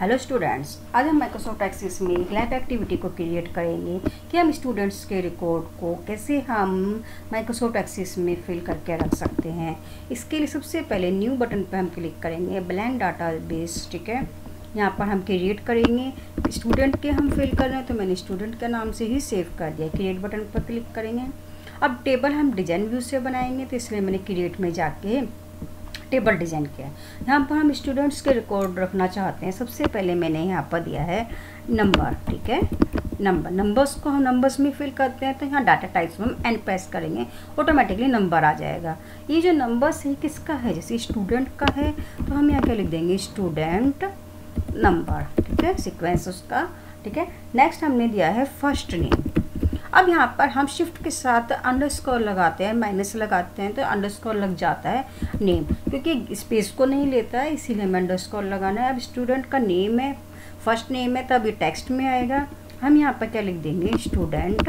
Hello students, आज हम Microsoft Access में एक लैब एक्टिविटी को क्रिएट करेंगे कि हम स्टूडेंट्स के रिकॉर्ड को कैसे हम माइक्रोसॉफ्ट एक्सेस में फिल करके रख सकते हैं। इसके लिए सबसे पहले न्यू बटन पर हम क्लिक करेंगे, ब्लैंक डाटाबेस, ठीक है। यहाँ पर हम क्रिएट करेंगे, स्टूडेंट के हम फिल कर रहे हैं तो मैंने स्टूडेंट के नाम से ही सेव कर दिया। क्रिएट बटन पर क्लिक करेंगे। अब टेबल हम डिजाइन व्यू से बनाएंगे तो इसलिए मैंने क्रिएट में जाके टेबल डिज़ाइन किया है। यहाँ पर हम स्टूडेंट्स के रिकॉर्ड रखना चाहते हैं। सबसे पहले मैंने यहाँ पर दिया है नंबर, ठीक है। नंबर्स को हम नंबर्स में फिल करते हैं तो यहाँ डाटा टाइप्स में हम एन प्रेस करेंगे, ऑटोमेटिकली नंबर आ जाएगा। ये जो नंबर्स है किसका है, जैसे स्टूडेंट का है तो हम यहाँ क्या लिख देंगे, स्टूडेंट नंबर, ठीक है, सीक्वेंस उसका, ठीक है। नेक्स्ट हमने दिया है फर्स्ट नेम। अब यहाँ पर हम शिफ्ट के साथ अंडरस्कोर लगाते हैं, माइनस लगाते हैं तो अंडरस्कोर लग जाता है नेम, क्योंकि स्पेस को नहीं लेता है, इसीलिए हमें अंडरस्कोर लगाना है। अब स्टूडेंट का नेम है, फर्स्ट नेम है, तब ये टेक्स्ट में आएगा। हम यहाँ पर क्या लिख देंगे, स्टूडेंट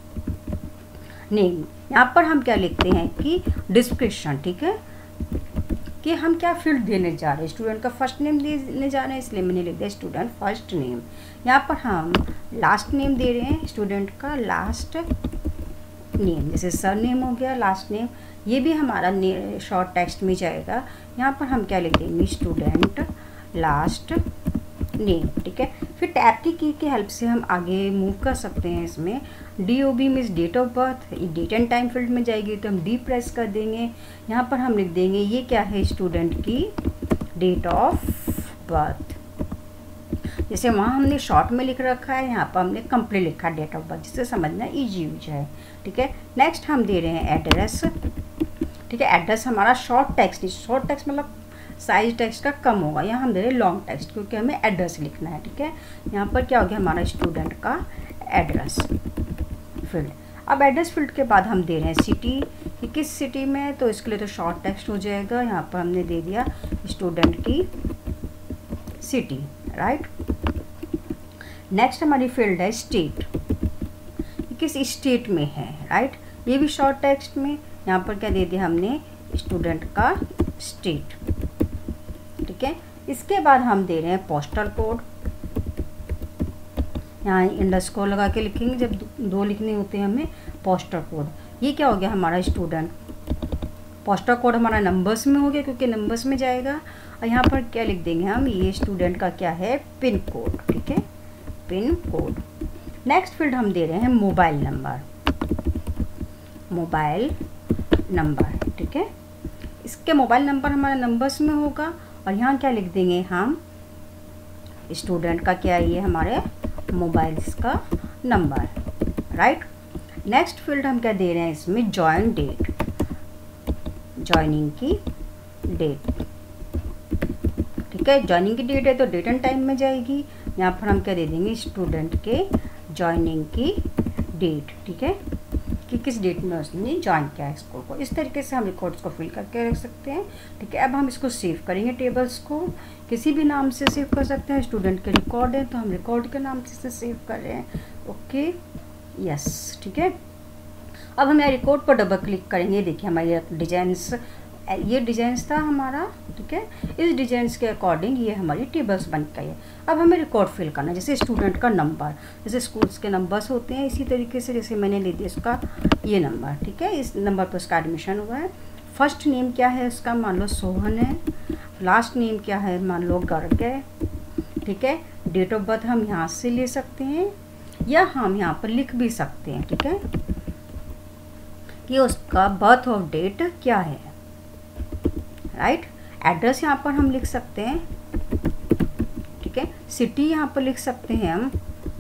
नेम। यहाँ पर हम क्या लिखते हैं कि डिस्क्रिप्शन, ठीक है, कि हम क्या फील्ड देने जा रहे हैं। स्टूडेंट का फर्स्ट नेम देने जा रहे हैं, इसलिए मैंने लिख दिया स्टूडेंट फर्स्ट नेम। यहाँ पर हम लास्ट नेम दे रहे हैं, स्टूडेंट का लास्ट नेम, जैसे सर नेम हो गया, लास्ट नेम, ये भी हमारा शॉर्ट टेक्स्ट में जाएगा। यहाँ पर हम क्या लिख देंगे, स्टूडेंट लास्ट नेम, ठीक है। फिर टैब की हेल्प से हम आगे मूव कर सकते हैं। इसमें DOB means date of birth, date and time field में जाएगी तो हम D प्रेस कर देंगे। यहाँ पर हम लिख देंगे ये क्या है, स्टूडेंट की डेट ऑफ बर्थ। जैसे वहाँ हमने शॉर्ट में लिख रखा है, यहाँ पर हमने कंप्लीट लिखा डेट ऑफ बर्थ, जिससे समझना ईजी हो जाए, ठीक है। नेक्स्ट हम दे रहे हैं एड्रेस, ठीक है। एड्रेस हमारा शॉर्ट टेक्स्ट मतलब साइज टेक्स्ट का कम होगा, यहाँ हम दे रहे हैं लॉन्ग टेक्स्ट क्योंकि हमें एड्रेस लिखना है, ठीक है। यहाँ पर क्या हो गया, हमारा स्टूडेंट का एड्रेस फील्ड। अब एड्रेस फील्ड के बाद हम दे रहे हैं सिटी, कि किस सिटी में, तो इसके लिए तो शॉर्ट टेक्स्ट हो जाएगा। यहाँ पर हमने दे दिया स्टूडेंट की सिटी, राइट। नेक्स्ट हमारी फील्ड है स्टेट, किस स्टेट में है, राइट, ये भी शॉर्ट टेक्स्ट में। यहाँ पर क्या दे दिया हमने, स्टूडेंट का स्टेट, ठीक है। इसके बाद हम दे रहे हैं पोस्टल कोड, यहाँ अंडरस्कोर लगा के लिखेंगे, जब दो लिखने होते हैं हमें। पोस्टल कोड, ये क्या हो गया हमारा स्टूडेंट, पोस्टल कोड हमारा नंबर्स में हो गया क्योंकि नंबर्स में जाएगा। और यहाँ पर क्या लिख देंगे हम, ये स्टूडेंट का क्या है, पिन कोड, ठीक है, पिन कोड। नेक्स्ट फील्ड हम दे रहे हैं मोबाइल नंबर, ठीक है। इसके मोबाइल नंबर हमारा नंबर्स में होगा। और यहाँ क्या लिख देंगे हम, स्टूडेंट का क्या है, ये हमारे मोबाइल का नंबर, राइट। नेक्स्ट फील्ड हम क्या दे रहे हैं इसमें, जॉइन डेट, जॉइनिंग की डेट, ठीक है। जॉइनिंग की डेट है तो डेट एंड टाइम में जाएगी। यहाँ पर हम क्या दे देंगे, स्टूडेंट के जॉइनिंग की डेट, ठीक है, कि किस डेट में उसने ज्वाइन किया है स्कूल को। इस तरीके से हम रिकॉर्ड्स को फिल करके रख सकते हैं, ठीक है। अब हम इसको सेव करेंगे, टेबल्स को किसी भी नाम से सेव कर सकते हैं। स्टूडेंट के रिकॉर्ड है तो हम रिकॉर्ड के नाम से सेव कर रहे हैं, ओके, यस, ठीक है। अब हम यहाँ रिकॉर्ड पर डबल क्लिक करेंगे, देखिए हमारे डिजाइन्स, ये डिजाइन्स था हमारा, ठीक है। इस डिजाइन्स के अकॉर्डिंग ये हमारी टेबल्स बन गई है। अब हमें रिकॉर्ड फिल करना है, जैसे स्टूडेंट का नंबर, जैसे स्कूल्स के नंबर्स होते हैं, इसी तरीके से जैसे मैंने ले दिया इसका ये नंबर, ठीक है, इस नंबर पर उसका एडमिशन हुआ है। फर्स्ट नेम क्या है उसका, मान लो सोहन है। लास्ट नेम क्या है, मान लो गर्ग है, ठीक है। डेट ऑफ बर्थ हम यहाँ से ले सकते हैं या हम यहाँ पर लिख भी सकते हैं, ठीक है, कि उसका बर्थ ऑफ डेट क्या है, राइट। एड्रेस यहाँ पर हम लिख सकते हैं, ठीक है। सिटी यहाँ पर लिख सकते हैं हम,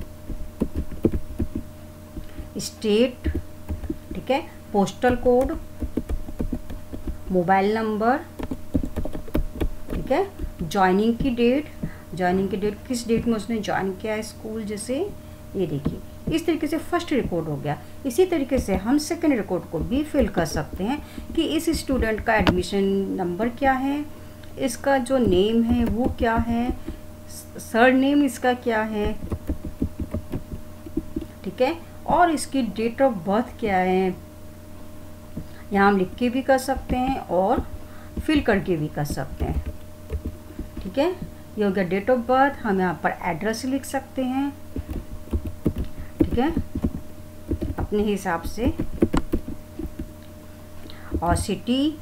स्टेट, ठीक है, पोस्टल कोड, मोबाइल नंबर, ठीक है, ज्वाइनिंग की डेट किस डेट में उसने ज्वाइन किया है स्कूल, जैसे ये देखिए। इस तरीके से फर्स्ट रिकॉर्ड हो गया। इसी तरीके से हम सेकंड रिकॉर्ड को भी फिल कर सकते हैं कि इस स्टूडेंट का एडमिशन नंबर क्या है, इसका जो नेम है वो क्या है, सर नेम इसका क्या है, ठीक है, और इसकी डेट ऑफ बर्थ क्या है। यहाँ हम लिख के भी कर सकते हैं और फिल करके भी कर सकते हैं, ठीक है। ये हो गया डेट ऑफ बर्थ, हम यहाँ पर एड्रेस लिख सकते हैं, ठीक है, अपने हिसाब से, और सिटी,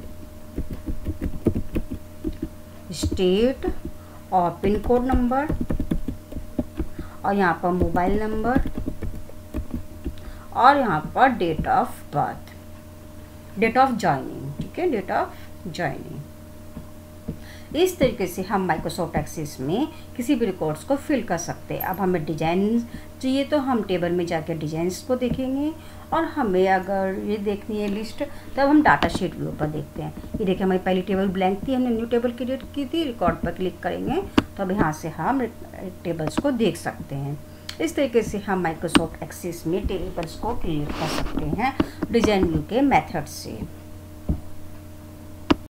स्टेट और पिन कोड नंबर, और यहाँ पर मोबाइल नंबर, और यहाँ पर date of birth, date of joining, ठीक है, डेट ऑफ जॉइनिंग। इस तरीके से हम माइक्रोसॉफ्ट एक्सेस में किसी भी रिकॉर्ड्स को फिल कर सकते हैं। अब हमें डिजाइन चाहिए तो हम टेबल में जाकर डिजाइंस को देखेंगे, और हमें अगर ये देखनी है लिस्ट तब हम डाटा शीट व्यू पर देखते हैं। ये देखिए हमारी पहली टेबल ब्लैंक थी, हमने न्यू टेबल क्रिएट की थी, रिकॉर्ड पर क्लिक करेंगे तो अब यहाँ से हम टेबल्स को देख सकते हैं। इस तरीके से हम माइक्रोसॉफ्ट एक्सेस में टेबल्स को क्रिएट कर सकते हैं डिजाइन व्यू के मेथड से।